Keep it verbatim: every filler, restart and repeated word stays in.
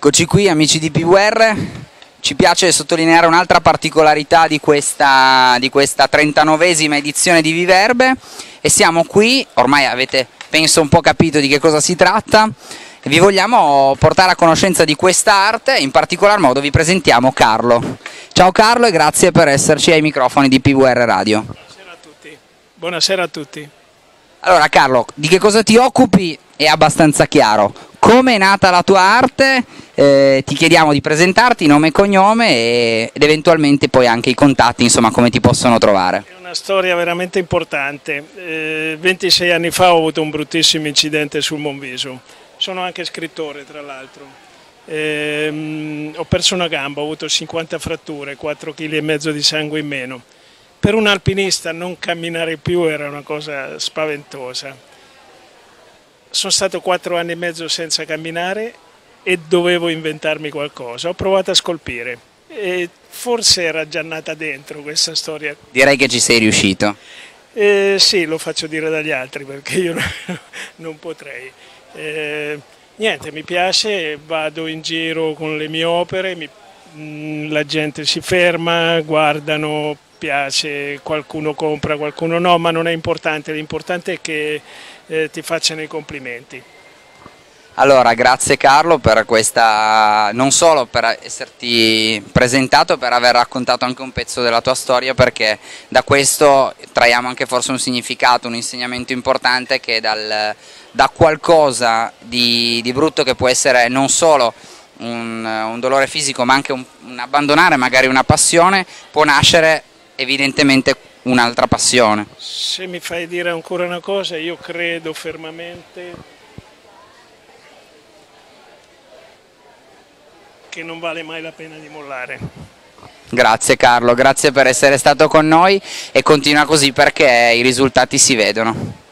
Eccoci qui amici di P V R, ci piace sottolineare un'altra particolarità di questa, di questa trentanovesima edizione di Viverbe e siamo qui, ormai avete penso un po' capito di che cosa si tratta, e vi vogliamo portare a conoscenza di questa arte e in particolar modo vi presentiamo Carlo. Ciao Carlo e grazie per esserci ai microfoni di P V R Radio. Buonasera a tutti. Buonasera a tutti. Allora Carlo, di che cosa ti occupi è abbastanza chiaro. Come è nata la tua arte? Eh, ti chiediamo di presentarti, nome e cognome e, ed eventualmente poi anche i contatti, insomma come ti possono trovare. È una storia veramente importante. Eh, ventisei anni fa ho avuto un bruttissimo incidente sul Monviso. Sono anche scrittore tra l'altro. Eh, ho perso una gamba, ho avuto cinquanta fratture, quattro virgola cinque chili di sangue in meno. Per un alpinista non camminare più era una cosa spaventosa. Sono stato quattro anni e mezzo senza camminare e dovevo inventarmi qualcosa. Ho provato a scolpire e forse era già nata dentro questa storia. Direi che ci sei riuscito. Eh, sì, lo faccio dire dagli altri perché io non potrei. Eh, niente, mi piace, vado in giro con le mie opere, mi, mh, la gente si ferma, guardano, piace, qualcuno compra, qualcuno no, ma non è importante, l'importante è che eh, ti facciano i complimenti. Allora, grazie Carlo per questa, non solo per esserti presentato, per aver raccontato anche un pezzo della tua storia, perché da questo traiamo anche forse un significato, un insegnamento importante che dal, da qualcosa di, di brutto che può essere non solo un, un dolore fisico ma anche un, un abbandonare magari una passione, può nascere evidentemente un'altra passione. Se mi fai dire ancora una cosa, io credo fermamente che non vale mai la pena di mollare. Grazie Carlo, grazie per essere stato con noi e continua così perché i risultati si vedono.